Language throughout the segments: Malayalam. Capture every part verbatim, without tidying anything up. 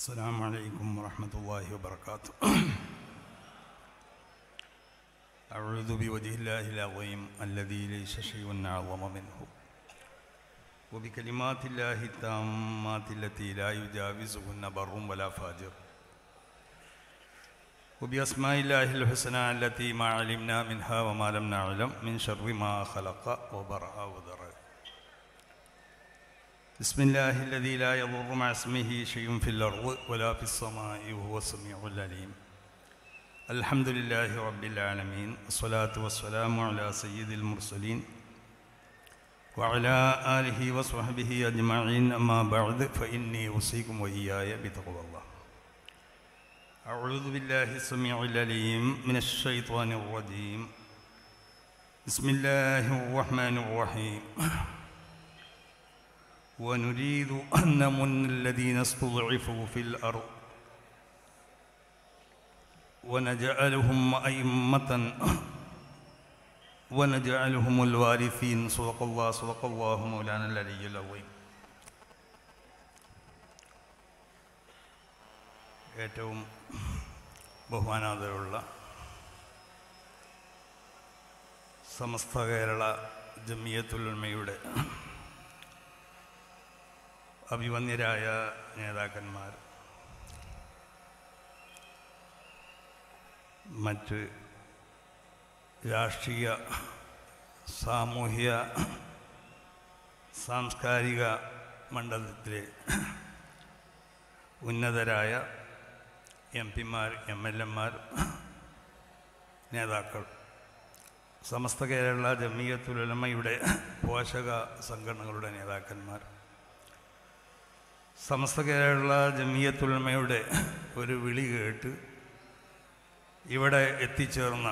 السلام عليكم ورحمة الله وبركاته. أعوذ بوجه الله العظيم الذي ليس شيء أعظم منه وبكلمات الله التامات التي لا يجاوزهن بر ولا فاجر وبأسماء الله الحسنى التي ما علمنا منها وما لم نعلم من شر ما خلق وبرأ وذرأ. بسم الله الذي لا يضر مع اسمه شيء في الأرض ولا في السماء وهو السميع العليم. الحمد لله رب العالمين، الصلاة والسلام على سيد المرسلين وعلى آله وصحبه أجمعين. أما بعد فإني أوصيكم وإياي بتقوى الله. أعوذ بالله السميع العليم من الشيطان الرجيم. بسم الله الرحمن الرحيم. ونريد أن نمن الذين استضعفوا في الأرض ونجعلهم أئمة ونجعلهم الوارثين. صدق الله صدق الله مولانا العلي العظيم. ഏറ്റവും ബഹുമാനാദരവുള്ള സമസ്ത കേരള ജമിയത്തുൽ ഉലമയുടെ അഭിവന്ദ്യരായ നേതാക്കന്മാർ, മറ്റ് രാഷ്ട്രീയ സാമൂഹിക സാംസ്കാരിക മണ്ഡലത്തിലെ ഉന്നതരായ എം പിമാർ, എം എൽ എമാർ, നേതാക്കൾ, സമസ്ത കേരള ജമിയത്തുൽ ഉലമയുടെ പോഷക സംഘടനകളുടെ നേതാക്കന്മാർ, സമസ്ത കേരള ജമിയത്തുൽ ഉലമയുടെ ഒരു വിളി കേട്ട് ഇവിടെ എത്തിച്ചേർന്ന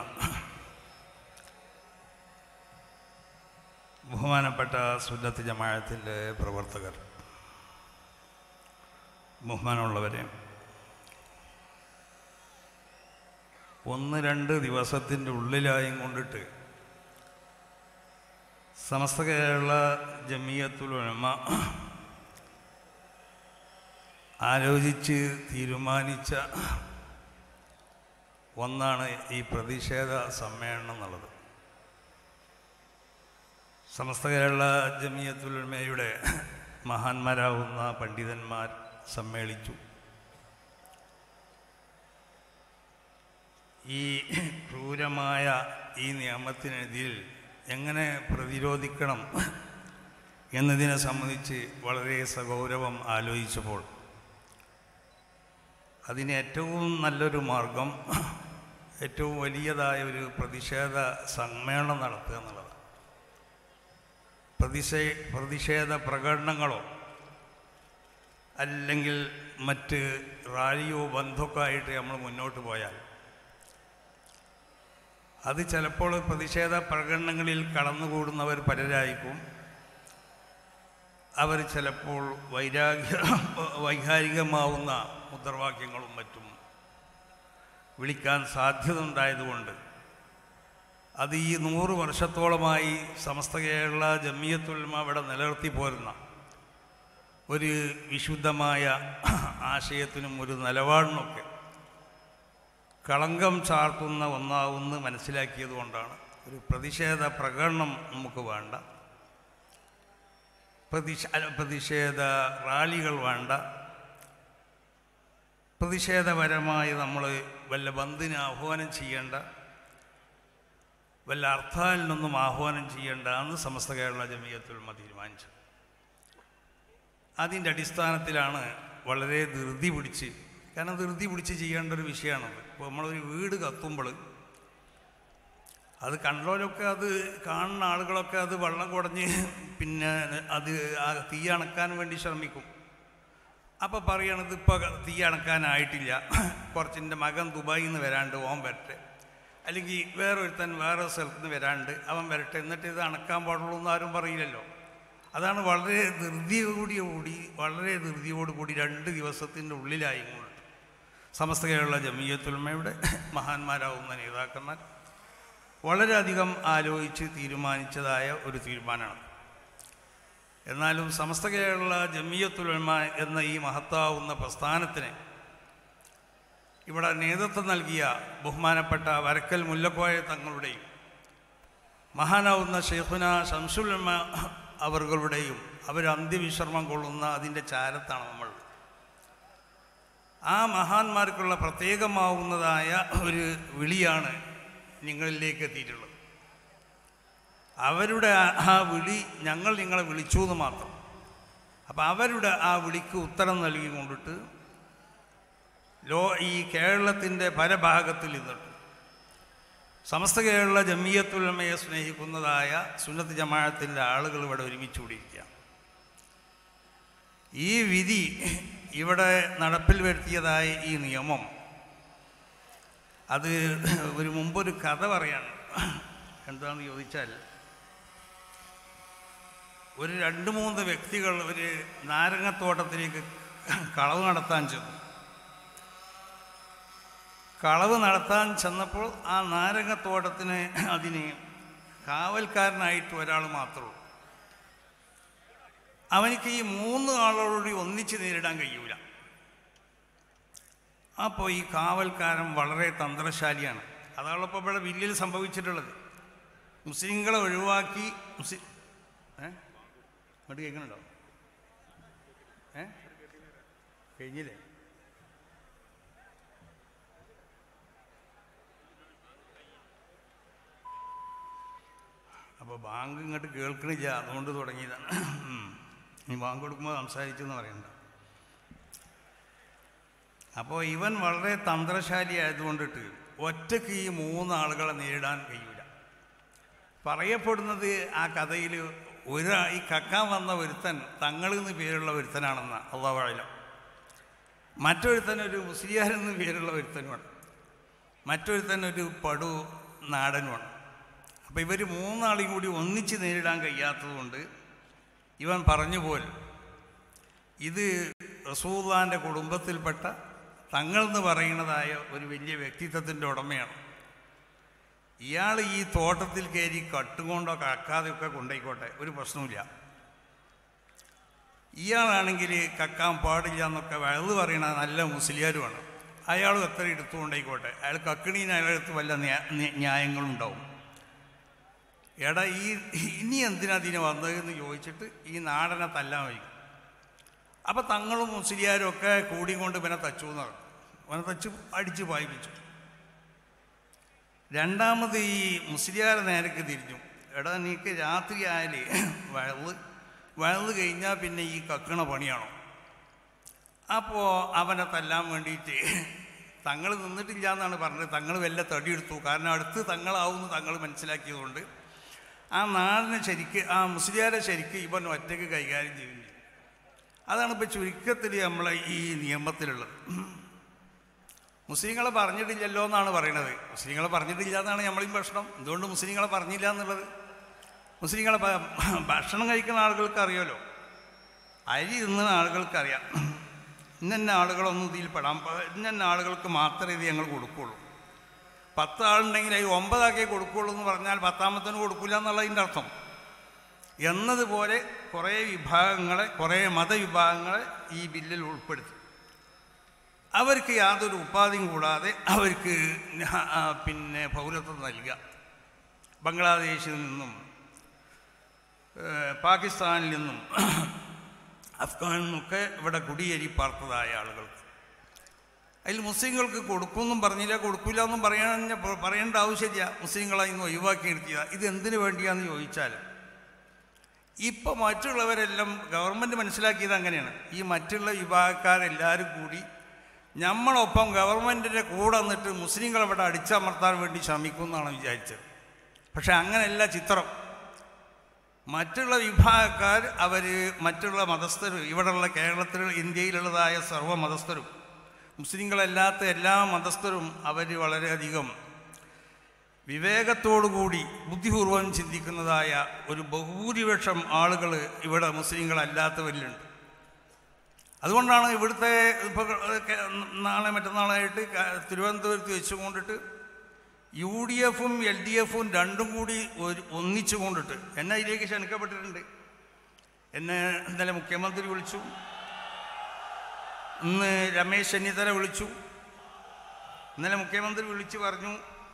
ബഹുമാനപ്പെട്ട സുന്നത്ത് ജമാഅത്തിൻ്റെ പ്രവർത്തകർ, ബഹുമാനമുള്ളവരെ, ഒന്ന് രണ്ട് ദിവസത്തിൻ്റെ ഉള്ളിലായും കൊണ്ടിട്ട് സമസ്ത കേരള ജമിയത്തുൽ ഉലമ ആലോചിച്ച് തീരുമാനിച്ച ഒന്നാണ് ഈ പ്രതിഷേധ സമ്മേളനം എന്നുള്ളത്. സമസ്ത കേരള ജമിയത്തുൽ ഉലമയുടെ മഹാന്മാരാവുന്ന പണ്ഡിതന്മാർ സമ്മേളിച്ചു. ഈ ക്രൂരമായ ഈ നിയമത്തിനെതിരിൽ എങ്ങനെ പ്രതിരോധിക്കണം എന്നതിനെ സംബന്ധിച്ച് വളരെ സഗൗരവം ആലോചിച്ചപ്പോൾ അതിന് ഏറ്റവും നല്ലൊരു മാർഗം, ഏറ്റവും വലിയതായ ഒരു പ്രതിഷേധ സമ്മേളനം നടത്തുക എന്നുള്ളതാണ്. പ്രതിഷേ പ്രതിഷേധ പ്രകടനങ്ങളോ അല്ലെങ്കിൽ മറ്റ് റാലിയോ ബന്ധമൊക്കെ ആയിട്ട് നമ്മൾ മുന്നോട്ട് പോയാൽ അത് ചിലപ്പോൾ പ്രതിഷേധ പ്രകടനങ്ങളിൽ കടന്നുകൂടുന്നവർ പലരായിരിക്കും. അവർ ചിലപ്പോൾ വൈരാഗ്യ വൈകാരികമാവുന്ന മുദ്രാവാക്യങ്ങളും മറ്റും വിളിക്കാൻ സാധ്യത ഉണ്ടായതുകൊണ്ട് അത് ഈ നൂറ് വർഷത്തോളമായി സമസ്ത കേരള ജമിയത്തുൽ ഉലമ ഇവിടെ നിലനിർത്തി പോരുന്ന ഒരു വിശുദ്ധമായ ആശയത്തിനും ഒരു നിലപാടിനൊക്കെ കളങ്കം ചാർത്തുന്ന ഒന്നാവുമെന്ന് മനസ്സിലാക്കിയത് കൊണ്ടാണ് ഒരു പ്രതിഷേധ പ്രകടനം നമുക്ക് വേണ്ട, പ്രതിഷേ പ്രതിഷേധ റാലികൾ വേണ്ട, പ്രതിഷേധപരമായി നമ്മൾ വല്ല ബന്ദിന് ആഹ്വാനം ചെയ്യേണ്ട, വല്ല ഹർത്താലിനൊന്നും ആഹ്വാനം ചെയ്യേണ്ട എന്ന് സമസ്ത കേരള ജമിയത്തുൽ ഉലമ തീരുമാനിച്ചു. അതിൻ്റെ അടിസ്ഥാനത്തിലാണ് വളരെ ധൃതി പിടിച്ച്, കാരണം ധൃതി പിടിച്ച് ചെയ്യേണ്ട ഒരു വിഷയമാണത്. ഇപ്പോൾ നമ്മളൊരു വീട് കത്തുമ്പോൾ അത് കണ്ടോലൊക്കെ, അത് കാണുന്ന ആളുകളൊക്കെ അത് വെള്ളം കുടഞ്ഞ് പിന്നെ അത് ആ തീ അണക്കാൻ വേണ്ടി ശ്രമിക്കും. അപ്പോൾ പറയണത് ഇപ്പോൾ തീ അണക്കാനായിട്ടില്ല, കുറച്ചിൻ്റെ മകൻ ദുബായിൽ നിന്ന് വരാണ്ട് ഓൻ വരട്ടെ, അല്ലെങ്കിൽ വേറൊരുത്തൻ വേറെ സ്ഥലത്ത് നിന്ന് വരാണ്ട് അവൻ വരട്ടെ, എന്നിട്ട് ഇത് അണക്കാൻ പാടുള്ളൂ എന്ന് ആരും പറയില്ലല്ലോ. അതാണ് വളരെ ധൃതിയോടുകൂടി വളരെ ധൃതിയോടുകൂടി രണ്ട് ദിവസത്തിൻ്റെ ഉള്ളിലായി കൊണ്ട് സമസ്ത കേരള ജമിയത്തുൽ ഉലമയുടെ മഹാന്മാരാവുന്ന നേതാക്കന്മാർ വളരെയധികം ആലോചിച്ച് തീരുമാനിച്ചതായ ഒരു തീരുമാനമാണ്. എന്നാലും സമസ്ത കേരള ജമിയത്തുൽ ഉലമ എന്ന ഈ മഹത്താവുന്ന പ്രസ്ഥാനത്തിന് ഇവിടെ നേതൃത്വം നൽകിയ ബഹുമാനപ്പെട്ട വരക്കൽ മുല്ലക്കോയ തങ്ങളുടെയും മഹാനാവുന്ന ഷെയ്ഖുന ശംസുൽ ഉലമ അവர்களுടെയും അവർ അന്ത്യവിശ്രമം കൊള്ളുന്ന അതിൻ്റെ ചാരത്താണ് നമ്മൾ. ആ മഹാന്മാർക്കുള്ള പ്രത്യേകമാവുന്നതായ ഒരു വിളിയാണ് നിങ്ങളിലേക്ക് എത്തിയിട്ടുള്ളത്. അവരുടെ ആ വിളി ഞങ്ങൾ നിങ്ങളെ വിളിച്ചു എന്ന് മാത്രം. അപ്പം അവരുടെ ആ വിളിക്ക് ഉത്തരം നൽകി കൊണ്ടിട്ട് ലോ ഈ കേരളത്തിൻ്റെ പല ഭാഗത്തിൽ നിന്നിട്ട് സമസ്ത കേരള ജമിയത്തുൽ ഉലമയെ സ്നേഹിക്കുന്നതായ സുന്നത്ത് ജമാഅത്തിൻ്റെ ആളുകൾ ഇവിടെ ഒരുമിച്ച് കൂടിയിരിക്കുകയാണ്. ഈ വിധി ഇവിടെ നടപ്പിൽ വരുത്തിയതായ ഈ നിയമം അത് ഒരു മുമ്പൊരു കഥ പറയാണ്. എന്താണെന്ന് ചോദിച്ചാൽ, ഒരു രണ്ട് മൂന്ന് വ്യക്തികൾ ഒരു നാരങ്ങത്തോട്ടത്തിലേക്ക് കളവ് നടത്താൻ ചെന്നു. കളവ് നടത്താൻ ചെന്നപ്പോൾ ആ നാരങ്ങത്തോട്ടത്തിന് അതിന് കാവൽക്കാരനായിട്ട് ഒരാൾ മാത്രമേ ഉള്ളൂ. അവനിക്ക് ഈ മൂന്ന് ആളോടുകൂടി ഒന്നിച്ച് നേരിടാൻ കഴിയൂല. അപ്പോൾ ഈ കാവൽക്കാരൻ വളരെ തന്ത്രശാലിയാണ്. അതാണ് ഇപ്പോൾ ഇവിടെ വില്ലിൽ സംഭവിച്ചിട്ടുള്ളത്. മുസ്ലിങ്ങളെ ഒഴിവാക്കി മുസ്ലിം ഏ ഇങ്ങോട്ട് കേൾക്കുന്നുണ്ടോ? ഏ കഴിഞ്ഞില്ലേ? അപ്പോൾ ബാങ്ക് ഇങ്ങോട്ട് കേൾക്കണില്ല, അതുകൊണ്ട് തുടങ്ങിയതാണ്. ഈ ബാങ്ക് കൊടുക്കുമ്പോൾ സംസാരിച്ചെന്ന് പറയണ്ട. അപ്പോൾ ഇവൻ വളരെ തന്ത്രശാലി ആയതുകൊണ്ടിട്ട് ഒറ്റയ്ക്ക് ഈ മൂന്നാളുകളെ നേരിടാൻ കഴിയില്ല. പറയപ്പെടുന്നത് ആ കഥയിൽ ഒരു ഈ കക്കാൻ വന്ന ഒരുത്തൻ തങ്ങളിൽ നിന്ന് പേരുള്ള ഒരുത്തനാണെന്ന് അള്ളാഹു അഅലം. മറ്റൊരുത്തനൊരു മുസ്ലിയാരെന്ന് പേരുള്ള ഒരുത്തനുമാണ്, മറ്റൊരുത്തനൊരു പടു നാടനുമാണ്. അപ്പോൾ ഇവർ മൂന്നാളെയും കൂടി ഒന്നിച്ച് നേരിടാൻ കഴിയാത്തതുകൊണ്ട് ഇവൻ പറഞ്ഞു പോൽ ഇത് റസൂലുള്ളാഹിൻ്റെ കുടുംബത്തിൽപ്പെട്ട തങ്ങളെന്ന് പറയുന്നതായ ഒരു വലിയ വ്യക്തിത്വത്തിൻ്റെ ഉടമയാണ്. ഇയാൾ ഈ തോട്ടത്തിൽ കയറി കട്ടുകൊണ്ടോ കക്കാതെയൊക്കെ കൊണ്ടുപോയിക്കോട്ടെ, ഒരു പ്രശ്നമില്ല. ഇയാളാണെങ്കിൽ കക്കാൻ പാടില്ല എന്നൊക്കെ വഴുത് പറയണ നല്ല മുസ്ലിയാരുമാണ്. അയാളും എത്ര എടുത്തു കൊണ്ടുപോയിക്കോട്ടെ, അയാൾ കക്കണീന് അയാളെടുത്ത് വല്ല ന്യായങ്ങളുണ്ടാവും. എടാ ഈ ഇനി എന്തിനാ ഇതിനെ വന്നതെന്ന് ചോദിച്ചിട്ട് ഈ നാടനെ തല്ലാൻ വയ്ക്കും. അപ്പം തങ്ങളും മുസ്ലിയാരും ഒക്കെ കൂടിക്കൊണ്ട് ഇവനെ തച്ചു എന്ന് പറഞ്ഞു. അവനെ തച്ച് അടിച്ച് പായിപ്പിച്ചു. രണ്ടാമത് ഈ മുസ്ലിയാരെ നേരക്ക് തിരിഞ്ഞു. എടാ നീക്ക് രാത്രി ആയാൽ വഴുത് വഴുത് കഴിഞ്ഞാൽ പിന്നെ ഈ കക്കണ പണിയാണോ? അപ്പോൾ അവനെ തല്ലാൻ വേണ്ടിയിട്ട് തങ്ങൾ നിന്നിട്ടില്ല എന്നാണ് പറഞ്ഞത്. തങ്ങൾ വല്ല തടിയെടുത്തു. കാരണം അടുത്ത് തങ്ങളാവുമെന്ന് തങ്ങൾ മനസ്സിലാക്കിയതുകൊണ്ട് ആ നാടിനെ ശരിക്ക് ആ മുസ്ലിയാരെ ശരിക്ക് ഇവൻ ഒറ്റയ്ക്ക് കൈകാര്യം ചെയ്യുന്നു. അതാണ് ഇപ്പോൾ ചുരുക്കത്തിൽ നമ്മളെ ഈ നിയമത്തിലുള്ളത്. മുസ്ലിങ്ങളെ പറഞ്ഞിട്ടില്ലല്ലോ എന്നാണ് പറയണത്. മുസ്ലിങ്ങളെ പറഞ്ഞിട്ടില്ല എന്നാണ് നമ്മളീ പ്രശ്നം. എന്തുകൊണ്ട് മുസ്ലിങ്ങളെ പറഞ്ഞില്ല എന്നുള്ളത്? മുസ്ലിങ്ങളെ ഭക്ഷണം കഴിക്കുന്ന ആളുകൾക്ക് അറിയാമല്ലോ, അരി തിന്നുന്ന ആളുകൾക്കറിയാം. ഇന്ന ആളുകളൊന്നും ഇതിൽ പെടാൻ, ഇന്ന ആളുകൾക്ക് മാത്രമേ ഇത് ഞങ്ങൾ കൊടുക്കുകയുള്ളൂ. പത്താളുണ്ടെങ്കിൽ അത് ഒമ്പതാക്കേ കൊടുക്കുകയുള്ളൂ എന്ന് പറഞ്ഞാൽ പത്താമത്തേന് കൊടുക്കില്ല എന്നുള്ളതിൻ്റെ അർത്ഥം. എന്നതുപോലെ കുറേ വിഭാഗങ്ങളെ, കുറേ മതവിഭാഗങ്ങളെ ഈ ബില്ലിൽ ഉൾപ്പെടുത്തി. അവർക്ക് യാതൊരു ഉപാധിയും കൂടാതെ അവർക്ക് പിന്നെ പൗരത്വം നൽകുക. ബംഗ്ലാദേശിൽ നിന്നും പാകിസ്ഥാനിൽ നിന്നും അഫ്ഗാനിൽ നിന്നൊക്കെ ഇവിടെ കുടിയേറി പാർത്തതായ ആളുകൾക്ക് അതിൽ മുസ്ലിങ്ങൾക്ക് കൊടുക്കുമെന്നും പറഞ്ഞില്ല, കൊടുക്കില്ല എന്നും പറയാൻ പറയേണ്ട ആവശ്യമില്ല. മുസ്ലിങ്ങളെ ഇന്ന് ഒഴിവാക്കി നിർത്തിയതാണ്. ഇത് എന്തിനു വേണ്ടിയാണെന്ന് ചോദിച്ചാൽ, ഇപ്പം മറ്റുള്ളവരെല്ലാം ഗവൺമെൻറ് മനസ്സിലാക്കിയത് അങ്ങനെയാണ്. ഈ മറ്റുള്ള വിഭാഗക്കാരെല്ലാവരും കൂടി നമ്മളൊപ്പം ഗവൺമെൻറ്റിൻ്റെ കൂടെ നിന്നിട്ട് മുസ്ലിങ്ങളെ ഇവിടെ അടിച്ചമർത്താൻ വേണ്ടി ശ്രമിക്കും എന്നാണ് വിചാരിച്ചത്. പക്ഷെ അങ്ങനെയല്ല ചിത്രം. മറ്റുള്ള വിഭാഗക്കാർ അവർ മറ്റുള്ള മതസ്ഥരും ഇവിടെയുള്ള കേരളത്തിൽ ഇന്ത്യയിലുള്ളതായ സർവ്വ മതസ്ഥരും മുസ്ലിങ്ങളല്ലാത്ത എല്ലാ മതസ്ഥരും അവർ വളരെയധികം വിവേകത്തോടുകൂടി ബുദ്ധിപൂർവം ചിന്തിക്കുന്നതായ ഒരു ബഹുഭൂരിപക്ഷം ആളുകൾ ഇവിടെ മുസ്ലിങ്ങളല്ലാത്തവരിലുണ്ട്. അതുകൊണ്ടാണ് ഇവിടുത്തെ ഇപ്പോൾ നാളെ മറ്റന്നാളായിട്ട് തിരുവനന്തപുരത്ത് വെച്ചുകൊണ്ടിട്ട് യു ഡി എഫും എൽ ഡി എഫും രണ്ടും കൂടി ഒരു ഒന്നിച്ചു കൊണ്ടിട്ട് എന്നെ ഇതിലേക്ക് ക്ഷണിക്കപ്പെട്ടിട്ടുണ്ട്. എന്നെ ഇന്നലെ മുഖ്യമന്ത്രി വിളിച്ചു, ഇന്ന് രമേശ് ചെന്നിത്തല വിളിച്ചു. ഇന്നലെ മുഖ്യമന്ത്രി വിളിച്ച് പറഞ്ഞു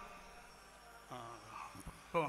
ഇപ്പോൾ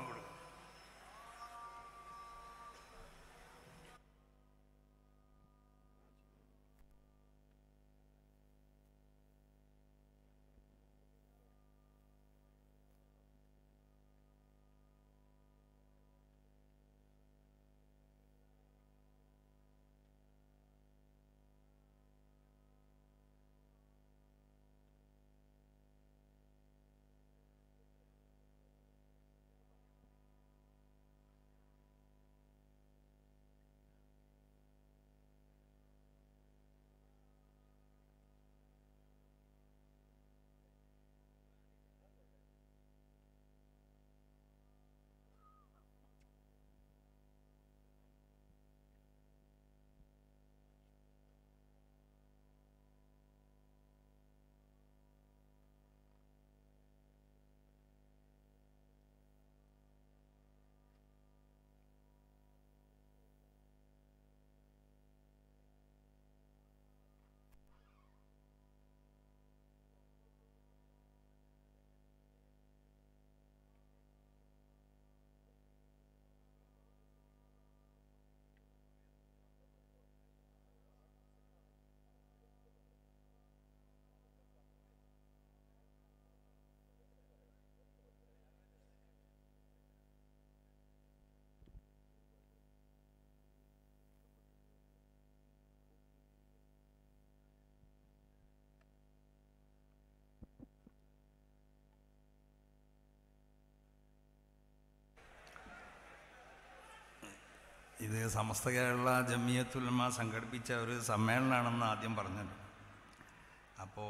ഇത് സമസ്ത കേരള ജമിയത്തുൽ ഉലമ സംഘടിപ്പിച്ച ഒരു സമ്മേളനമാണെന്ന് ആദ്യം പറഞ്ഞത്. അപ്പോൾ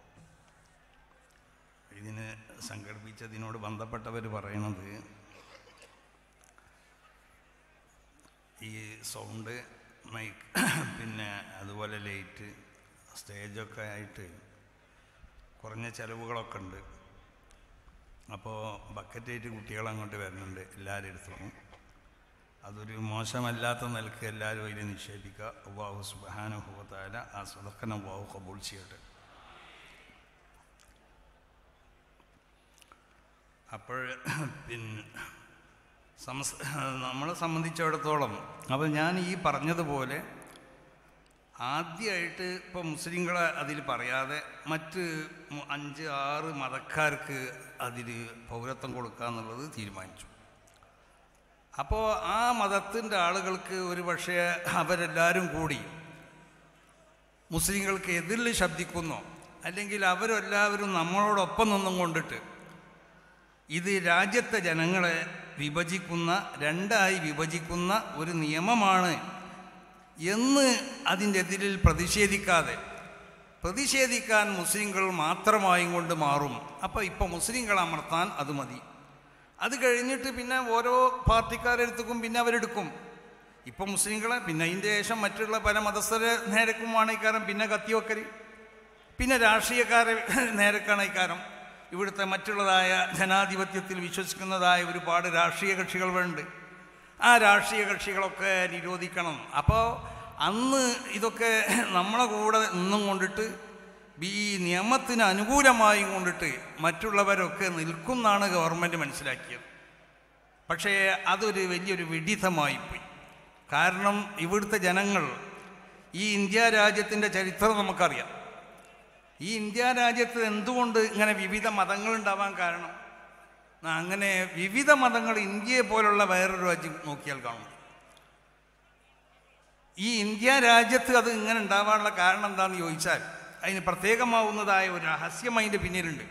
ഇതിന് സംഘടിപ്പിച്ചതിനോട് ബന്ധപ്പെട്ടവർ പറയണത് ഈ സൗണ്ട് മൈക്ക് പിന്നെ അതുപോലെ ലൈറ്റ് സ്റ്റേജൊക്കെ ആയിട്ട് കുറഞ്ഞ ചിലവുകളൊക്കെ ഉണ്ട്. അപ്പോൾ ബക്കറ്റായിട്ട് കുട്ടികൾ അങ്ങോട്ട് വരുന്നുണ്ട് എല്ലാവരും എടുത്തോളും. അതൊരു മോശമല്ലാത്ത നിലക്ക് എല്ലാവരും അതിൽ നിക്ഷേപിക്കുക. അല്ലാഹു സുബ്ഹാനഹു വ തആല ആ സദഖന അല്ലാഹു ഖബൂൽ ചെയ്യട്ടെ. അപ്പോൾ പിന്നെ സമസ് നമ്മളെ സംബന്ധിച്ചിടത്തോളം അപ്പോൾ ഞാൻ ഈ പറഞ്ഞതുപോലെ ആദ്യമായിട്ട് ഇപ്പോൾ മുസ്ലിങ്ങളെ അതിൽ പറയാതെ മറ്റ് അഞ്ച് ആറ് മതക്കാർക്ക് അതിൽ പൗരത്വം കൊടുക്കുക എന്നുള്ളത് തീരുമാനിച്ചു. അപ്പോൾ ആ മതത്തിൻ്റെ ആളുകൾക്ക് ഒരു പക്ഷേ അവരെല്ലാവരും കൂടി മുസ്ലിങ്ങൾക്ക് എതിരിൽ ശബ്ദിക്കുന്നോ അല്ലെങ്കിൽ അവരെല്ലാവരും നമ്മളോടൊപ്പം നിന്നും കൊണ്ടിട്ട് ഇത് രാജ്യത്തെ ജനങ്ങളെ വിഭജിക്കുന്ന രണ്ടായി വിഭജിക്കുന്ന ഒരു നിയമമാണ് എന്ന് അതിൻ്റെ എതിരിൽ പ്രതിഷേധിക്കാതെ പ്രതിഷേധിക്കാൻ മുസ്ലിങ്ങൾ മാത്രമായും കൊണ്ട് മാറും. അപ്പോൾ ഇപ്പോൾ മുസ്ലിങ്ങൾ അമർത്താൻ അത് മതി. അത് കഴിഞ്ഞിട്ട് പിന്നെ ഓരോ പാർട്ടിക്കാരെടുത്തുക്കും പിന്നെ അവരെടുക്കും. ഇപ്പം മുസ്ലിങ്ങളെ പിന്നെ അതിൻ്റെ ശേഷം മറ്റുള്ള പല മതസ്ഥരെ നേരക്കുമാണ് ഇക്കാരം പിന്നെ കത്തിവെക്കൽ, പിന്നെ രാഷ്ട്രീയക്കാരെ നേരക്കാണ് ഇക്കാരം. ഇവിടുത്തെ മറ്റുള്ളതായ ജനാധിപത്യത്തിൽ വിശ്വസിക്കുന്നതായ ഒരുപാട് രാഷ്ട്രീയ കക്ഷികളുണ്ട്. ആ രാഷ്ട്രീയ കക്ഷികളൊക്കെ നിരോധിക്കണം. അപ്പോൾ അന്ന് ഇതൊക്കെ നമ്മളെ കൂടെ നിന്നും കൊണ്ടിട്ട് ഈ നിയമത്തിന് അനുകൂലമായും കൊണ്ടിട്ട് മറ്റുള്ളവരൊക്കെ നിൽക്കുന്നാണ് ഗവൺമെൻറ് മനസ്സിലാക്കിയത്. പക്ഷേ അതൊരു വലിയൊരു വിഡിതമായിപ്പോയി. കാരണം ഇവിടുത്തെ ജനങ്ങൾ ഈ ഇന്ത്യ രാജ്യത്തിൻ്റെ ചരിത്രം നമുക്കറിയാം. ഈ ഇന്ത്യ രാജ്യത്ത് എന്തുകൊണ്ട് ഇങ്ങനെ വിവിധ മതങ്ങളുണ്ടാവാൻ കാരണം, അങ്ങനെ വിവിധ മതങ്ങൾ ഇന്ത്യയെ പോലുള്ള വേറൊരു രാജ്യം നോക്കിയാൽ കാണും. ഈ ഇന്ത്യ രാജ്യത്ത് അത് ഇങ്ങനെ ഉണ്ടാവാനുള്ള കാരണം എന്താണെന്ന് ചോദിച്ചാൽ അതിന് പ്രത്യേകമാവുന്നതായ ഒരു രഹസ്യം അതിൻ്റെ പിന്നിലുണ്ട്.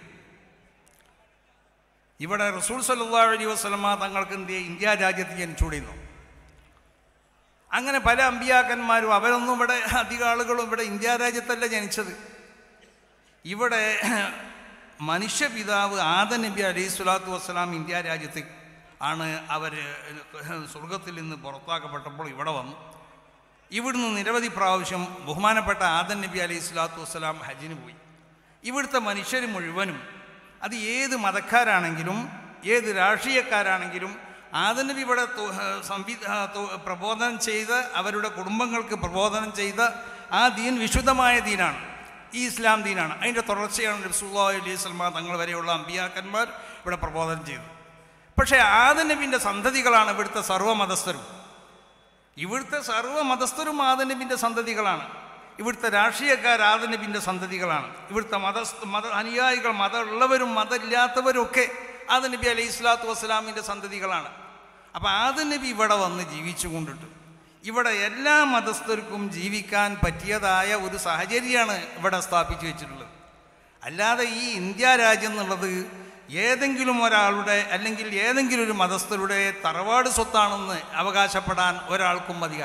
ഇവിടെ റസൂൽ സല്ലല്ലാഹു അലൈഹി വസല്ലമ തങ്ങൾക്ക് എന്ത് ഇന്ത്യ രാജ്യത്ത് ജനിച്ചുകൂടിയിരുന്നു. അങ്ങനെ പല അമ്പിയാക്കന്മാരും അവരൊന്നും ഇവിടെ അധിക ആളുകളും ഇവിടെ ഇന്ത്യ രാജ്യത്തല്ല ജനിച്ചത്. ഇവിടെ മനുഷ്യപിതാവ് ആദം നബി അലൈഹി സ്വലാത്തു വസ്സലാം ഇന്ത്യ രാജ്യത്ത് ആണ് അവർ സ്വർഗത്തിൽ നിന്ന് പുറത്താക്കപ്പെട്ടപ്പോൾ ഇവിടെ വന്നു. ഇവിടുന്ന് നിരവധി പ്രാവശ്യം ബഹുമാനപ്പെട്ട ആദം നബി അലൈഹി സ്വലാത്തു വസ്സലാം ഹജ്ജിന് പോയി. ഇവിടുത്തെ മനുഷ്യർ മുഴുവനും അത് ഏത് മതക്കാരാണെങ്കിലും ഏത് രാഷ്ട്രീയക്കാരാണെങ്കിലും ആദം നബി ഇവിടെ സംവി പ്രബോധനം ചെയ്ത് അവരുടെ കുടുംബങ്ങൾക്ക് പ്രബോധനം ചെയ്ത ആ ദീൻ വിശുദ്ധമായ ദീനാണ്, ഈ ഇസ്ലാം ദീനാണ്. അതിൻ്റെ തുടർച്ചയാണ് നബി സല്ലല്ലാഹു അലൈഹി വസല്ലം തങ്ങൾ വരെയുള്ള അമ്പിയാക്കന്മാർ ഇവിടെ പ്രബോധനം ചെയ്തത്. പക്ഷേ ആദം നബിൻ്റെ സന്തതികളാണ് ഇവിടുത്തെ സർവ്വമതസ്ഥരും. ഇവിടുത്തെ സർവ്വമതസ്ഥരും ആദം നബിൻ്റെ സന്തതികളാണ്. ഇവിടുത്തെ രാഷ്ട്രീയക്കാർ ആദം നബിൻ്റെ സന്തതികളാണ്. ഇവിടുത്തെ മത മത അനുയായികൾ, മതമുള്ളവരും മതമില്ലാത്തവരും ഒക്കെ ആദം നബി അലൈഹി സ്വലാത്തു വസ്സലാമിൻ്റെ സന്തതികളാണ്. അപ്പോൾ ആദം നബി ഇവിടെ വന്ന് ജീവിച്ചു കൊണ്ടിട്ട് ഇവിടെ എല്ലാ മതസ്ഥർക്കും ജീവിക്കാൻ പറ്റിയതായ ഒരു സാഹചര്യമാണ് ഇവിടെ സ്ഥാപിച്ചു വെച്ചിട്ടുള്ളത്. അല്ലാതെ ഈ ഇന്ത്യ രാജ്യം എന്നുള്ളത് ഏതെങ്കിലും ഒരാളുടെ അല്ലെങ്കിൽ ഏതെങ്കിലും ഒരു മതസ്ഥരുടെ തറവാട് സ്വത്താണെന്ന് അവകാശപ്പെടാൻ ഒരാൾക്കും മതിയ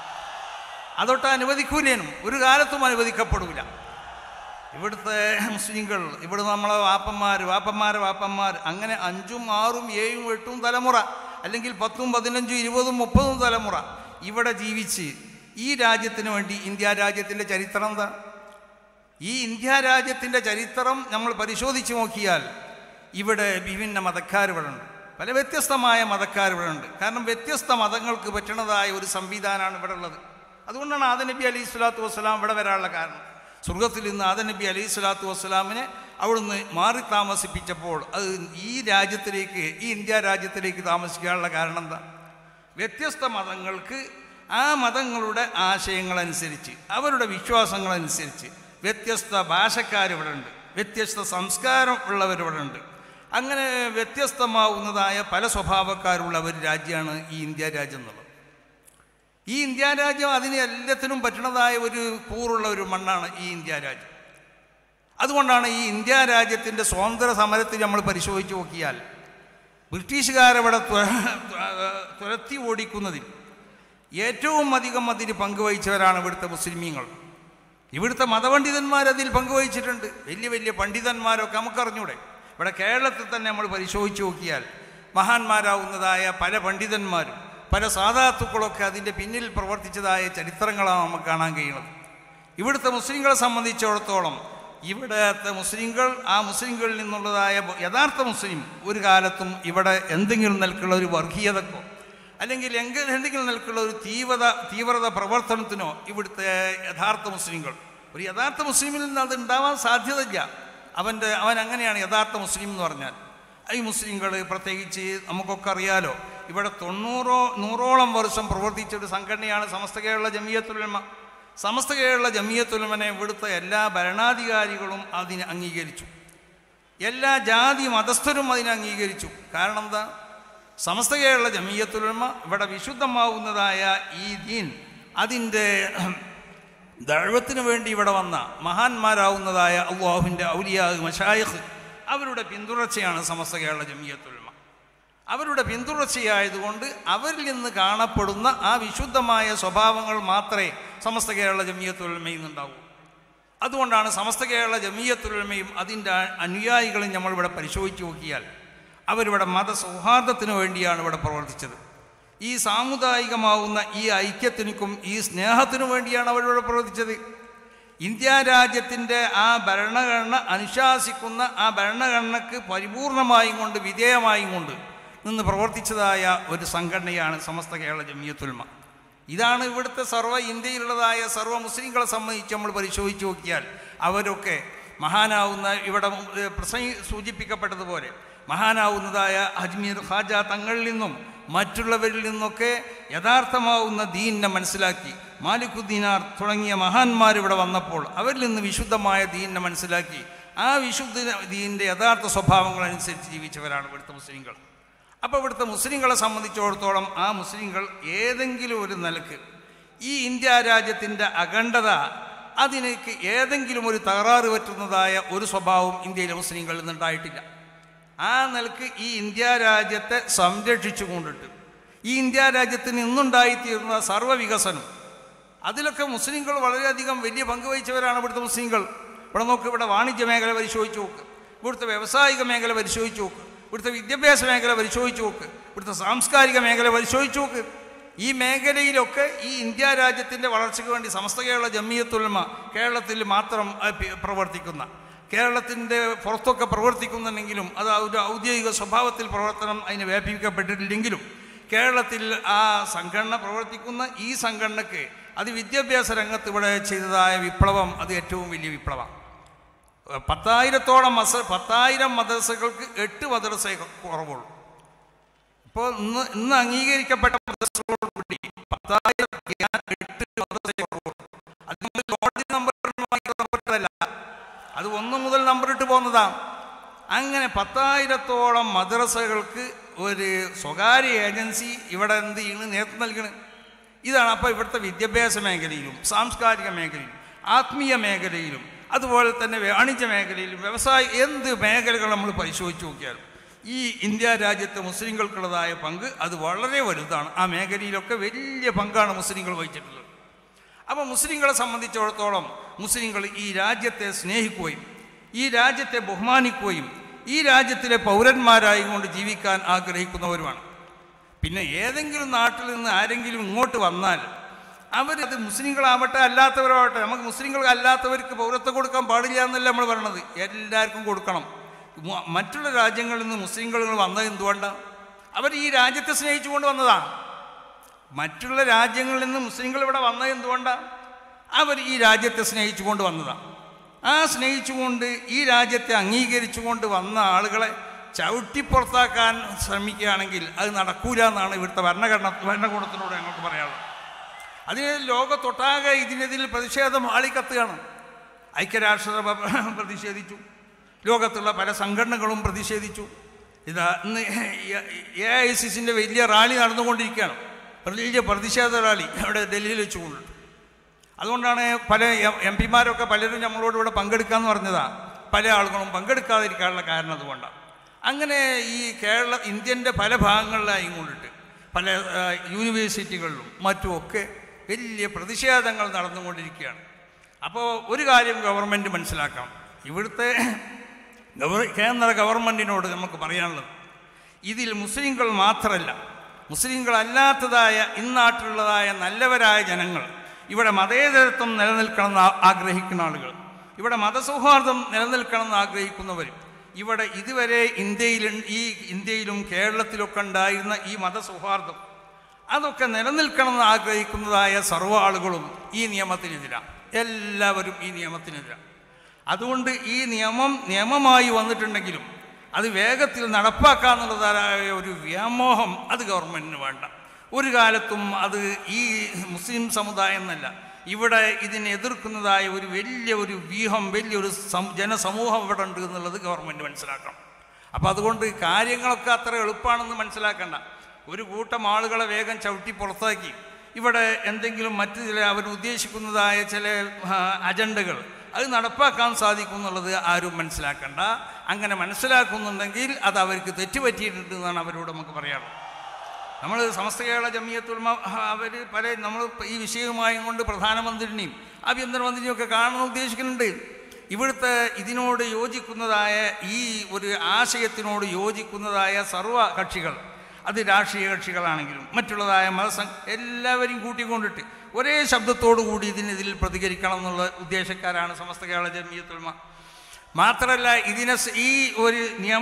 അതൊട്ട് അനുവദിക്കൂലേനും, ഒരു കാലത്തും അനുവദിക്കപ്പെടില്ല. ഇവിടുത്തെ മുസ്ലിങ്ങൾ, ഇവിടെ നമ്മളെ വാപ്പന്മാർ വാപ്പന്മാരെ വാപ്പന്മാർ അങ്ങനെ അഞ്ചും ആറും ഏഴും എട്ടും തലമുറ അല്ലെങ്കിൽ പത്തും പതിനഞ്ചും ഇരുപതും മുപ്പതും തലമുറ ഇവിടെ ജീവിച്ച് ഈ രാജ്യത്തിന് വേണ്ടി, ഇന്ത്യ രാജ്യത്തിൻ്റെ ചരിത്രം എന്താ? ഈ ഇന്ത്യ രാജ്യത്തിൻ്റെ ചരിത്രം നമ്മൾ പരിശോധിച്ച് നോക്കിയാൽ ഇവിടെ വിഭിന്ന മതക്കാർ ഇവിടെ ഉണ്ട്, പല വ്യത്യസ്തമായ മതക്കാർ ഇവിടെ ഉണ്ട്. കാരണം വ്യത്യസ്ത മതങ്ങൾക്ക് പറ്റുന്നതായ ഒരു സംവിധാനമാണ് ഇവിടെ ഉള്ളത്. അതുകൊണ്ടാണ് ആദം നബി അലൈഹി സ്വലാത്തു വസ്സലാം ഇവിടെ വരാനുള്ള കാരണം. സ്വർഗത്തിൽ നിന്ന് ആദം നബി അലൈഹി സ്വലാത്തു വസ്സലാമിനെ അവിടുന്ന് മാറി താമസിപ്പിച്ചപ്പോൾ അത് ഈ രാജ്യത്തിലേക്ക്, ഈ ഇന്ത്യ രാജ്യത്തിലേക്ക് താമസിക്കാനുള്ള കാരണം എന്താ? വ്യത്യസ്ത മതങ്ങൾക്ക് ആ മതങ്ങളുടെ ആശയങ്ങളനുസരിച്ച്, അവരുടെ വിശ്വാസങ്ങളനുസരിച്ച് വ്യത്യസ്ത ഭാഷക്കാരിവിടെ ഉണ്ട്, വ്യത്യസ്ത സംസ്കാരം ഉള്ളവരിവിടെ ഉണ്ട്. അങ്ങനെ വ്യത്യസ്തമാവുന്നതായ പല സ്വഭാവക്കാരുള്ള ഒരു രാജ്യമാണ് ഈ ഇന്ത്യ രാജ്യം എന്നുള്ളത്. ഈ ഇന്ത്യ രാജ്യം അതിന് എല്ലാത്തിനും പറ്റുന്നതായ ഒരു കൂറുള്ള ഒരു മണ്ണാണ് ഈ ഇന്ത്യ രാജ്യം. അതുകൊണ്ടാണ് ഈ ഇന്ത്യ രാജ്യത്തിൻ്റെ സ്വാതന്ത്ര്യ സമരത്തിൽ നമ്മൾ പരിശോധിച്ച് നോക്കിയാൽ ബ്രിട്ടീഷുകാരവിടെ തുരത്തി ഓടിക്കുന്നതിൽ ഏറ്റവും അധികം അതിന് പങ്കുവഹിച്ചവരാണ് ഇവിടുത്തെ മുസ്ലിമീങ്ങൾ. ഇവിടുത്തെ മതപണ്ഡിതന്മാരതിൽ പങ്കുവഹിച്ചിട്ടുണ്ട്. വലിയ വലിയ പണ്ഡിതന്മാരൊക്കെ നമുക്കറിഞ്ഞൂടെ. ഇവിടെ കേരളത്തിൽ തന്നെ നമ്മൾ പരിശോധിച്ച് നോക്കിയാൽ മഹാന്മാരാവുന്നതായ പല പണ്ഡിതന്മാരും പല സാധാത്തുക്കളൊക്കെ അതിൻ്റെ പിന്നിൽ പ്രവർത്തിച്ചതായ ചരിത്രങ്ങളാണ് നമുക്ക് കാണാൻ കഴിയുന്നത്. ഇവിടുത്തെ മുസ്ലിങ്ങളെ സംബന്ധിച്ചിടത്തോളം ഇവിടുത്തെ മുസ്ലിങ്ങൾ, ആ മുസ്ലിങ്ങളിൽ നിന്നുള്ളതായ യഥാർത്ഥ മുസ്ലിം ഒരു കാലത്തും ഇവിടെ എന്തെങ്കിലും നിലക്കുള്ള ഒരു വർഗീയതക്കോ അല്ലെങ്കിൽ എങ്കിൽ എന്തെങ്കിലും നിലക്കുള്ള ഒരു തീവ്രത തീവ്രത പ്രവർത്തനത്തിനോ ഇവിടുത്തെ യഥാർത്ഥ മുസ്ലിങ്ങൾ, ഒരു യഥാർത്ഥ മുസ്ലിമിൽ നിന്ന് അത് ഉണ്ടാവാൻ സാധ്യതയില്ല. അവൻ്റെ അവൻ അങ്ങനെയാണ് യഥാർത്ഥ മുസ്ലിം എന്ന് പറഞ്ഞാൽ. ഈ മുസ്ലിങ്ങൾ പ്രത്യേകിച്ച് നമുക്കൊക്കെ അറിയാലോ, ഇവിടെ തൊണ്ണൂറോ നൂറോളം വർഷം പ്രവർത്തിച്ച ഒരു സംഘടനയാണ് സമസ്ത കേരള ജമിയത്തുൽ ഉലമ. സമസ്ത കേരള ജമിയത്തുൽ ഉലമനെ ഇവിടുത്തെ എല്ലാ ഭരണാധികാരികളും അതിനെ അംഗീകരിച്ചു, എല്ലാ ജാതി മതസ്ഥരും അതിനെ അംഗീകരിച്ചു. കാരണം എന്താ? സമസ്ത കേരള ജമിയത്തുൽ ഉലമ ഇവിടെ വിശുദ്ധമാവുന്നതായ ഈ ദീൻ അതിൻ്റെ ദഅവത്തിന് വേണ്ടി ഇവിടെ വന്ന മഹാന്മാരാവുന്നതായ അല്ലാഹുവിൻ്റെ ഔലിയാ മശായിഖ് അവരുടെ പിന്തുടർച്ചയാണ് സമസ്ത കേരള ജമിയത്തുൽ ഉലമ. അവരുടെ പിന്തുടർച്ചയായതുകൊണ്ട് അവരിൽ നിന്ന് കാണപ്പെടുന്ന ആ വിശുദ്ധമായ സ്വഭാവങ്ങൾ മാത്രമേ സമസ്ത കേരള ജമിയത്തുൽ ഉലമയിൽ നിന്നുണ്ടാവൂ. അതുകൊണ്ടാണ് സമസ്ത കേരള ജമിയത്തുൽ ഉലമയും അതിൻ്റെ അനുയായികളും നമ്മളിവിടെ പരിശോധിച്ച് നോക്കിയാൽ അവരിവിടെ മതസൗഹാർദ്ദത്തിന് വേണ്ടിയാണ് ഇവിടെ പ്രവർത്തിച്ചത്. ഈ സാമുദായികമാവുന്ന ഈ ഐക്യത്തിനും ഈ സ്നേഹത്തിനു വേണ്ടിയാണ് അവരിവിടെ പ്രവർത്തിച്ചത്. ഇന്ത്യ രാജ്യത്തിൻ്റെ ആ ഭരണഘടന അനുശാസിക്കുന്ന ആ ഭരണഘടനയ്ക്ക് പരിപൂർണമായും കൊണ്ട് വിധേയമായും കൊണ്ട് നിന്ന് പ്രവർത്തിച്ചതായ ഒരു സംഘടനയാണ് സമസ്ത കേരള ജമിയത്തുൽ ഉലമ. ഇതാണ് ഇവിടുത്തെ സർവ്വ ഇന്ത്യയിലുള്ളതായ സർവ്വ മുസ്ലിങ്ങളെ സംബന്ധിച്ച് നമ്മൾ പരിശോധിച്ച് നോക്കിയാൽ അവരൊക്കെ മഹാനാവുന്ന ഇവിടെ പ്രസംഗി സൂചിപ്പിക്കപ്പെട്ടതുപോലെ മഹാനാവുന്നതായ അജ്മീർ ഖാജ തങ്ങളിൽ നിന്നും മറ്റുള്ളവരിൽ നിന്നൊക്കെ യഥാർത്ഥമാവുന്ന ദീനിനെ മനസ്സിലാക്കി മാലിക്കുദ്ദീനാർ തുടങ്ങിയ മഹാന്മാരിവിടെ വന്നപ്പോൾ അവരിൽ നിന്ന് വിശുദ്ധമായ ദീനിനെ മനസ്സിലാക്കി ആ വിശുദ്ധ ദീനിൻ്റെ യഥാർത്ഥ സ്വഭാവങ്ങളനുസരിച്ച് ജീവിച്ചവരാണ് ഇവിടുത്തെ മുസ്ലിങ്ങൾ. അപ്പോൾ ഇവിടുത്തെ മുസ്ലിങ്ങളെ സംബന്ധിച്ചിടത്തോളം ആ മുസ്ലിങ്ങൾ ഏതെങ്കിലും ഒരു നിലക്ക് ഈ ഇന്ത്യ രാജ്യത്തിൻ്റെ അഖണ്ഡത അതിനേക്ക് ഏതെങ്കിലും ഒരു തകരാറ് പറ്റുന്നതായ ഒരു സ്വഭാവം ഇന്ത്യയിലെ മുസ്ലിങ്ങളിൽ നിന്നുണ്ടായിട്ടില്ല. ആ നിലക്ക് ഈ ഇന്ത്യ രാജ്യത്തെ സംരക്ഷിച്ചു കൊണ്ടിട്ട് ഈ ഇന്ത്യ രാജ്യത്തിന് ഇന്നുണ്ടായിത്തീരുന്ന സർവ്വവികസനം അതിലൊക്കെ മുസ്ലിങ്ങൾ വളരെയധികം വലിയ പങ്ക് വഹിച്ചവരാണ് ഇവിടുത്തെ മുസ്ലിങ്ങൾ. ഇവിടെ നോക്ക്, ഇവിടെ വാണിജ്യ മേഖല പരിശോധിച്ച് നോക്ക്, ഇവിടുത്തെ വ്യാവസായിക മേഖല പരിശോധിച്ച് നോക്ക്, ഇവിടുത്തെ വിദ്യാഭ്യാസ മേഖല പരിശോധിച്ച് നോക്ക്, ഇവിടുത്തെ സാംസ്കാരിക മേഖല പരിശോധിച്ച് നോക്ക്. ഈ മേഖലയിലൊക്കെ ഈ ഇന്ത്യ രാജ്യത്തിൻ്റെ വളർച്ചയ്ക്ക് വേണ്ടി സമസ്ത കേരള ജമിയത്തുൽ ഉലമ കേരളത്തിൽ മാത്രം പ്രവർത്തിക്കുന്ന കേരളത്തിൻ്റെ പുറത്തൊക്കെ പ്രവർത്തിക്കുന്നുണ്ടെങ്കിലും അത് ഒരു ഔദ്യോഗിക സ്വഭാവത്തിൽ പ്രവർത്തനം അതിന് വ്യാപിക്കപ്പെട്ടിട്ടില്ലെങ്കിലും കേരളത്തിൽ ആ സംഘടന പ്രവർത്തിക്കുന്ന ഈ സംഘടനയ്ക്ക് അത് വിദ്യാഭ്യാസ രംഗത്ത് ഇവിടെ ചെയ്തതായ വിപ്ലവം അത് ഏറ്റവും വലിയ വിപ്ലവം. പത്തായിരത്തോളം മസ പത്തായിരം മദ്രസകൾക്ക് എട്ട് മദ്രസ കുറവുള്ളൂ. ഇപ്പോൾ ഇന്ന് ഇന്ന് അംഗീകരിക്കപ്പെട്ട മദ്രസകളോടുകൂടി പത്തായിരം എട്ട് മദ്രസ കുറവുള്ളൂ. അത് നമ്മൾ കോടതി നമ്പർ നമ്പറല്ല, അത് ഒന്ന് മുതൽ നമ്പർ ഇട്ട് പോകുന്നതാണ്. അങ്ങനെ പത്തായിരത്തോളം മദ്രസകൾക്ക് ഒരു സ്വകാര്യ ഏജൻസി ഇവിടെ എന്ത് ചെയ്യുന്നു, നേതൃത്വം നൽകണം. ഇതാണ്. അപ്പോൾ ഇവിടുത്തെ വിദ്യാഭ്യാസ മേഖലയിലും സാംസ്കാരിക മേഖലയിലും ആത്മീയ മേഖലയിലും അതുപോലെ തന്നെ വാണിജ്യ മേഖലയിലും വ്യവസായ എന്ത് മേഖലകൾ നമ്മൾ പരിശോധിച്ച് നോക്കിയാലും ഈ ഇന്ത്യ രാജ്യത്തെ മുസ്ലിങ്ങൾക്കുള്ളതായ പങ്ക് അത് വളരെ വലുതാണ്. ആ മേഖലയിലൊക്കെ വലിയ പങ്കാണ് മുസ്ലിങ്ങൾ വഹിച്ചിട്ടുള്ളത്. അപ്പോൾ മുസ്ലിങ്ങളെ സംബന്ധിച്ചിടത്തോളം മുസ്ലിങ്ങൾ ഈ രാജ്യത്തെ സ്നേഹിക്കുകയും ഈ രാജ്യത്തെ ബഹുമാനിക്കുകയും ഈ രാജ്യത്തിലെ പൗരന്മാരായി കൊണ്ട് ജീവിക്കാൻ ആഗ്രഹിക്കുന്നവരുമാണ്. പിന്നെ ഏതെങ്കിലും നാട്ടിൽ നിന്ന് ആരെങ്കിലും ഇങ്ങോട്ട് വന്നാൽ അവരത് മുസ്ലിങ്ങളാവട്ടെ അല്ലാത്തവരാവട്ടെ, നമുക്ക് മുസ്ലിങ്ങൾ അല്ലാത്തവർക്ക് പൗരത്വം കൊടുക്കാൻ പാടില്ല എന്നല്ല നമ്മൾ പറയണത്, എല്ലാവർക്കും കൊടുക്കണം. മറ്റുള്ള രാജ്യങ്ങളിൽ നിന്ന് മുസ്ലിങ്ങൾ വന്നത് എന്തുകൊണ്ടാണ്? അവർ ഈ രാജ്യത്തെ സ്നേഹിച്ചുകൊണ്ട് വന്നതാണ്. മറ്റുള്ള രാജ്യങ്ങളിൽ നിന്ന് മുസ്ലിങ്ങൾ ഇവിടെ വന്നത് എന്തുകൊണ്ടാണ്? അവർ ഈ രാജ്യത്തെ സ്നേഹിച്ചുകൊണ്ട് വന്നതാണ്. ആ സ്നേഹിച്ചുകൊണ്ട് ഈ രാജ്യത്തെ അംഗീകരിച്ചുകൊണ്ട് വന്ന ആളുകളെ ചവിട്ടിപ്പുറത്താക്കാൻ ശ്രമിക്കുകയാണെങ്കിൽ അത് നടക്കൂല എന്നാണ് ഇവിടുത്തെ ഭരണഘടന ഭരണകൂടത്തിനോട് ഞങ്ങൾക്ക് പറയാനുള്ളത്. അതിന് ലോകത്തൊട്ടാകെ ഇതിനെതിൽ പ്രതിഷേധം ആളിക്കത്തുകയാണ്. ഐക്യരാഷ്ട്രസഭ പ്രതിഷേധിച്ചു, ലോകത്തുള്ള പല സംഘടനകളും പ്രതിഷേധിച്ചു. ഇതാ ഇന്ന് എ ഐ സി സിൻ്റെ വലിയ റാലി നടന്നുകൊണ്ടിരിക്കുകയാണ്, വലിയ പ്രതിഷേധ റാലി അവിടെ ഡൽഹിയിൽ വെച്ചുകൊണ്ട്. അതുകൊണ്ടാണ് പല എം പിമാരൊക്കെ പലരും നമ്മളോട് ഇവിടെ പങ്കെടുക്കാമെന്ന് പറഞ്ഞതാണ്. പല ആളുകളും പങ്കെടുക്കാതിരിക്കാനുള്ള കാരണം അതുകൊണ്ടാണ്. അങ്ങനെ ഈ കേരള ഇന്ത്യൻ്റെ പല ഭാഗങ്ങളിലായും കൊണ്ടിട്ട് പല യൂണിവേഴ്സിറ്റികളിലും മറ്റുമൊക്കെ വലിയ പ്രതിഷേധങ്ങൾ നടന്നുകൊണ്ടിരിക്കുകയാണ്. അപ്പോൾ ഒരു കാര്യം ഗവൺമെൻറ് മനസ്സിലാക്കണം. ഇവിടുത്തെ ഗവ കേന്ദ്ര ഗവൺമെൻറ്റിനോട് നമുക്ക് പറയാനുള്ളത്, ഇതിൽ മുസ്ലിങ്ങൾ മാത്രമല്ല, മുസ്ലിങ്ങളല്ലാത്തതായ ഇന്നാട്ടിലുള്ളതായ നല്ലവരായ ജനങ്ങൾ, ഇവിടെ മതേതരത്വം നിലനിൽക്കണമെന്ന് ആഗ്രഹിക്കുന്ന ആളുകൾ, ഇവിടെ മതസൗഹാർദ്ദം നിലനിൽക്കണമെന്ന് ആഗ്രഹിക്കുന്നവർ, ഇവിടെ ഇതുവരെ ഇന്ത്യയിൽ ഈ ഇന്ത്യയിലും കേരളത്തിലൊക്കെ ഉണ്ടായിരുന്ന ഈ മതസൗഹാർദ്ദം അതൊക്കെ നിലനിൽക്കണമെന്ന് ആഗ്രഹിക്കുന്നതായ സർവ്വ ആളുകളും ഈ നിയമത്തിനെതിരാണ്. എല്ലാവരും ഈ നിയമത്തിനെതിരാണ്. അതുകൊണ്ട് ഈ നിയമം നിയമമായി വന്നിട്ടുണ്ടെങ്കിലും അത് വേഗത്തിൽ നടപ്പാക്കാന്നുള്ളതായ ഒരു വ്യാമോഹം അത് ഗവൺമെൻറ്റിന് വേണ്ട. ഒരു കാലത്തും അത് ഈ മുസ്ലിം സമുദായം എന്നല്ല, ഇവിടെ ഇതിനെ എതിർക്കുന്നതായ ഒരു വലിയ ഒരു വ്യൂഹം, വലിയൊരു ജനസമൂഹം ഇവിടെ ഉണ്ട് എന്നുള്ളത് ഗവൺമെൻറ് മനസ്സിലാക്കണം. അപ്പോൾ അതുകൊണ്ട് കാര്യങ്ങളൊക്കെ അത്ര എളുപ്പമാണെന്ന് മനസ്സിലാക്കണ്ട. ഒരു കൂട്ടം ആളുകളെ വേഗം ചവിട്ടി പുറത്താക്കി ഇവിടെ എന്തെങ്കിലും മറ്റു ചില അവർ ഉദ്ദേശിക്കുന്നതായ ചില അജണ്ടകൾ അത് നടപ്പാക്കാൻ സാധിക്കും എന്നുള്ളത് ആരും മനസ്സിലാക്കണ്ട. അങ്ങനെ മനസ്സിലാക്കുന്നുണ്ടെങ്കിൽ അത് അവർക്ക് തെറ്റുപറ്റിയിട്ടുണ്ട് എന്നാണ് അവരോട് നമുക്ക് പറയാനുള്ളത്. നമ്മൾ സമസ്ത കേരള ജമിയത്തുൽ ഉലമ അവർ പല നമ്മൾ ഈ വിഷയവുമായും കൊണ്ട് പ്രധാനമന്ത്രിനെയും ആഭ്യന്തരമന്ത്രിനെയും ഒക്കെ കാണാൻ ഉദ്ദേശിക്കുന്നുണ്ട്. ഇവിടുത്തെ ഇതിനോട് യോജിക്കുന്നതായ ഈ ഒരു ആശയത്തിനോട് യോജിക്കുന്നതായ സർവ്വ കക്ഷികൾ, അത് രാഷ്ട്രീയ കക്ഷികളാണെങ്കിലും മറ്റുള്ളതായ മതസംഘ എല്ലാവരെയും കൂട്ടിക്കൊണ്ടിട്ട് ഒരേ ശബ്ദത്തോടു കൂടി ഇതിനെതിൽ പ്രതികരിക്കണം എന്നുള്ള ഉദ്ദേശക്കാരാണ് സമസ്ത കേരള ജമിയത്തുൽ ഉലമ. മാത്രമല്ല ഇതിനെ ഈ ഒരു നിയമ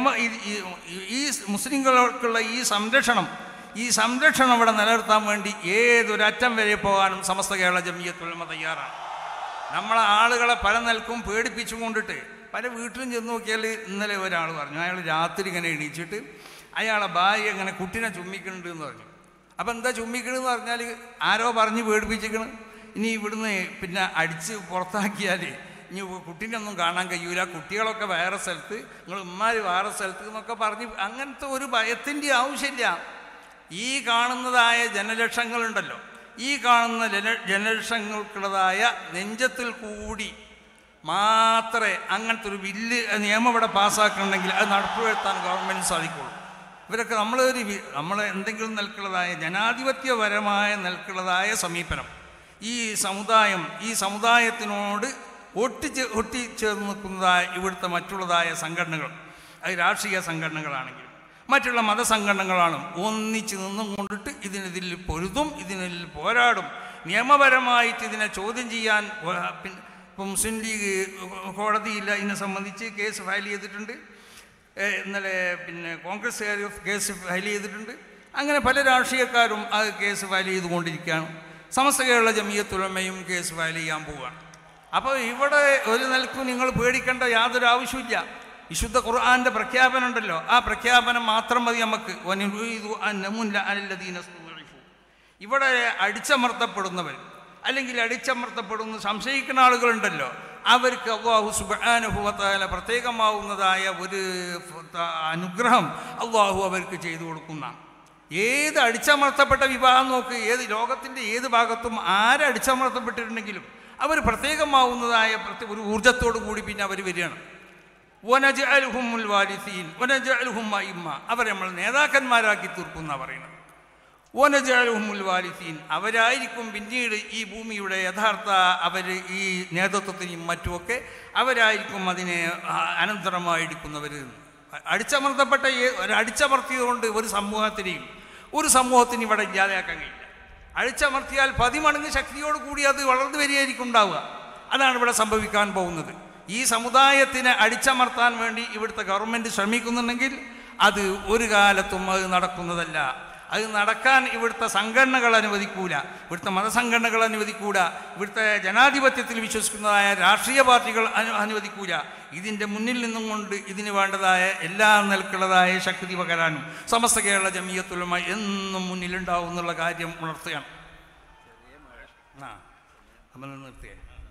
ഈ മുസ്ലിങ്ങൾക്കുള്ള ഈ സംരക്ഷണം ഈ സംരക്ഷണം ഇവിടെ നിലനിർത്താൻ വേണ്ടി ഏതൊരറ്റം വരെ പോകാനും സമസ്ത കേരള ജമിയത്തുൽ ഉലമ തയ്യാറാണ്. നമ്മളെ ആളുകളെ പല നിലക്കും പേടിപ്പിച്ചു കൊണ്ടിട്ട് പല വീട്ടിലും ചെന്ന് നോക്കിയാൽ ഇന്നലെ ഒരാൾ പറഞ്ഞു, അയാൾ രാത്രി ഇങ്ങനെ എണീച്ചിട്ട് അയാളെ ഭാര്യ ഇങ്ങനെ കുട്ടീനെ ചുമ്മിക്കുന്നുണ്ട് എന്ന് പറഞ്ഞു. അപ്പം എന്താ ചുമ്മിക്കണെന്ന് പറഞ്ഞാൽ ആരോ പറഞ്ഞ് പേടിപ്പിച്ചിരിക്കണം, ഇനി ഇവിടുന്ന് പിന്നെ അടിച്ച് പുറത്താക്കിയാൽ ഇനി കുട്ടീനെ ഒന്നും കാണാൻ കഴിയൂല, കുട്ടികളൊക്കെ വേറെ സ്ഥലത്ത്, നിങ്ങൾ ഉമ്മാർ വേറെ സ്ഥലത്ത് എന്നൊക്കെ പറഞ്ഞ് അങ്ങനത്തെ ഒരു ഭയത്തിൻ്റെ ആവശ്യമില്ല. ഈ കാണുന്നതായ ജനലക്ഷങ്ങളുണ്ടല്ലോ, ഈ കാണുന്ന ജന ജനലക്ഷങ്ങൾക്കുള്ളതായ നെഞ്ചത്തിൽ കൂടി മാത്രമേ അങ്ങനത്തെ ഒരു ബില്ല് നിയമം ഇവിടെ പാസ്സാക്കണമെങ്കിൽ അത് നടപ്പുവരുത്താൻ ഗവൺമെൻറ് സാധിക്കുള്ളൂ. ഇവരൊക്കെ നമ്മളൊരു നമ്മൾ എന്തെങ്കിലും നിൽക്കുന്നതായ ജനാധിപത്യപരമായ നിൽക്കുന്നതായ സമീപനം ഈ സമുദായം ഈ സമുദായത്തിനോട് ഒട്ടിച്ച് ഒട്ടിച്ചേർന്ന് നിൽക്കുന്നതായ ഇവിടുത്തെ മറ്റുള്ളതായ സംഘടനകൾ, അത് രാഷ്ട്രീയ സംഘടനകളാണെങ്കിലും മറ്റുള്ള മതസംഘടനകളാണ് ഒന്നിച്ച് നിന്നും കൊണ്ടിട്ട് ഇതിനെതിൽ പൊരുതും, ഇതിനെതിൽ പോരാടും, നിയമപരമായിട്ട് ഇതിനെ ചോദ്യം ചെയ്യാൻ ഇപ്പോൾ മുസ്ലിം ലീഗ് കോടതിയിൽ ഇതിനെ സംബന്ധിച്ച് കേസ് ഫയൽ ചെയ്തിട്ടുണ്ട്. ഇന്നലെ പിന്നെ കോൺഗ്രസ്സുകാർ കേസ് ഫയൽ ചെയ്തിട്ടുണ്ട്. അങ്ങനെ പല രാഷ്ട്രീയക്കാരും ആ കേസ് ഫയൽ ചെയ്തുകൊണ്ടിരിക്കുകയാണ്. സമസ്ത കേരള ജമിയത്തുൽ ഉലമയും കേസ് ഫയൽ ചെയ്യാൻ പോവുകയാണ്. അപ്പോൾ ഇവിടെ ഒരു നിലക്കും നിങ്ങൾ പേടിക്കേണ്ട യാതൊരു ആവശ്യമില്ല. വിശുദ്ധ ഖുർആൻ്റെ പ്രഖ്യാപനം ഉണ്ടല്ലോ, ആ പ്രഖ്യാപനം മാത്രം മതി നമുക്ക്. ഇവിടെ അടിച്ചമർത്തപ്പെടുന്നവർ അല്ലെങ്കിൽ അടിച്ചമർത്തപ്പെടുന്ന സംശയിക്കുന്ന ആളുകളുണ്ടല്ലോ, അവർക്ക് അല്ലാഹു സുബ്ഹാനഹു വ തആല പ്രത്യേകമാവുന്നതായ ഒരു അനുഗ്രഹം അല്ലാഹു അവർക്ക് ചെയ്തു കൊടുക്കുന്നതാണ്. ഏത് അടിച്ചമർത്തപ്പെട്ട വിഭാഗം നോക്ക്, ഏത് ലോകത്തിൻ്റെ ഏത് ഭാഗത്തും ആരടിച്ചമർത്തപ്പെട്ടിട്ടുണ്ടെങ്കിലും അവർ പ്രത്യേകമാവുന്നതായ ഒരു ഊർജ്ജത്തോടു കൂടി പിന്നെ അവർ വരികയാണ്. വനജഅലുഹുൽ വാരിസീൻ വനജഅലുഹും അഇമ്മ, അവരെ നമ്മൾ നേതാക്കന്മാരാക്കി തീർക്കുന്ന പറയുന്നത്. വനജഅലുഹുൽ വാരിസീൻ, അവരായിരിക്കും പിന്നീട് ഈ ഭൂമിയുടെ യഥാർത്ഥ അവർ ഈ നേതൃത്വത്തിനും മറ്റുമൊക്കെ അവരായിരിക്കും അതിനെ അനന്തരമായിരിക്കുന്നവർ. അടിച്ചമർത്തപ്പെട്ട ഒരടിച്ചമർത്തിയതുകൊണ്ട് ഒരു സമൂഹത്തിനെയും ഒരു സമൂഹത്തിന് ഇവിടെ ഇല്ലാതെയാക്കാൻ കഴിയില്ല. അടിച്ചമർത്തിയാൽ പതിമടങ്ങ് ശക്തിയോട് കൂടി അത് വളർന്നു വരികയായിരിക്കും ഉണ്ടാവുക. അതാണ് ഇവിടെ സംഭവിക്കാൻ പോകുന്നത്. ഈ സമുദായത്തിനെ അടിച്ചമർത്താൻ വേണ്ടി ഇവിടുത്തെ ഗവൺമെൻറ് ശ്രമിക്കുന്നുണ്ടെങ്കിൽ അത് ഒരു കാലത്തും അത് നടക്കുന്നതല്ല. അത് നടക്കാൻ ഇവിടുത്തെ സംഘടനകൾ അനുവദിക്കൂല, ഇവിടുത്തെ മതസംഘടനകൾ അനുവദിക്കൂല, ഇവിടുത്തെ ജനാധിപത്യത്തിൽ വിശ്വസിക്കുന്നതായ രാഷ്ട്രീയ പാർട്ടികൾ അനുവദിക്കൂല. ഇതിൻ്റെ മുന്നിൽ നിന്നും കൊണ്ട് ഇതിന് വേണ്ടതായ എല്ലാ നിലക്കുള്ളതായ ശക്തി പകരാനും സമസ്ത കേരള ജമിയത്തുൽ ഉലമ എന്നും മുന്നിലുണ്ടാവും എന്നുള്ള കാര്യം ഉണർത്തുകയാണ്. ആ അപ്പം നിർത്തിയേ.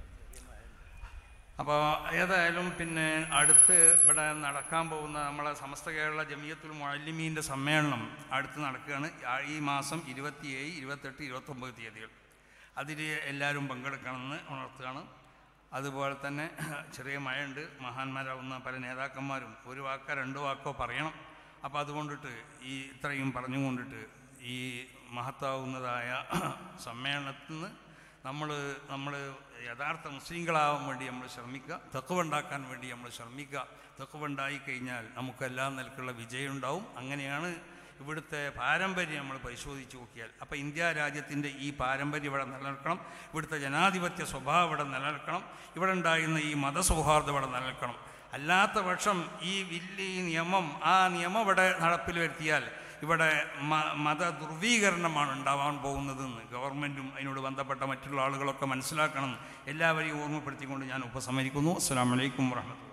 അപ്പോൾ ഏതായാലും പിന്നെ അടുത്ത് ഇവിടെ നടക്കാൻ പോകുന്ന നമ്മളെ സമസ്ത കേരള ജമിയത്തുൽ മുഅല്ലിമീൻ്റെ സമ്മേളനം അടുത്ത് നടക്കുകയാണ്. ഈ മാസം ഇരുപത്തിയേഴ് ഇരുപത്തെട്ട് ഇരുപത്തൊമ്പത് തീയതികൾ. അതിൽ എല്ലാവരും പങ്കെടുക്കണമെന്ന് ഉണർത്തുകയാണ്. അതുപോലെ തന്നെ ചെറിയ മഴയുണ്ട്, മഹാന്മാരാവുന്ന പല നേതാക്കന്മാരും ഒരു വാക്കോ രണ്ട് വാക്കോ പറയണം. അപ്പോൾ അതുകൊണ്ടിട്ട് ഈ ഇത്രയും പറഞ്ഞുകൊണ്ടിട്ട് ഈ മഹത്താവുന്നതായ സമ്മേളനത്തിൽ നിന്ന് നമ്മൾ നമ്മൾ യഥാർത്ഥ മുസ്ലിങ്ങളാവാൻ വേണ്ടി നമ്മൾ ശ്രമിക്കുക, തഖ്വ ഉണ്ടാക്കാൻ വേണ്ടി നമ്മൾ ശ്രമിക്കുക. തഖ്വ ഉണ്ടായി കഴിഞ്ഞാൽ നമുക്കെല്ലാ നിലക്കുള്ള വിജയം ഉണ്ടാവും. അങ്ങനെയാണ് ഇവിടുത്തെ പാരമ്പര്യം നമ്മൾ പരിശോധിച്ച് നോക്കിയാൽ. അപ്പോൾ ഇന്ത്യ രാജ്യത്തിൻ്റെ ഈ പാരമ്പര്യം ഇവിടെ നിലനിൽക്കണം, ഇവിടുത്തെ ജനാധിപത്യ സ്വഭാവം ഇവിടെ നിലനിൽക്കണം, ഇവിടെ ഉണ്ടായിരുന്ന ഈ മതസൗഹാർദ്ദം ഇവിടെ നിലനിൽക്കണം. അല്ലാത്ത പക്ഷം ഈ വലിയ നിയമം ആ നിയമം ഇവിടെ നടപ്പിൽ വരുത്തിയാൽ ഇവിടെ മത ധ്രുവീകരണമാണ് ഉണ്ടാവാൻ പോകുന്നതെന്ന് ഗവൺമെൻറ്റും അതിനോട് ബന്ധപ്പെട്ട മറ്റുള്ള ആളുകളൊക്കെ മനസ്സിലാക്കണം. എല്ലാവരെയും ഓർമ്മപ്പെടുത്തിക്കൊണ്ട് ഞാൻ ഉപസംഹരിക്കുന്നു. അസ്സലാമു അലൈക്കും വറഹ്മത്തുള്ളാഹി.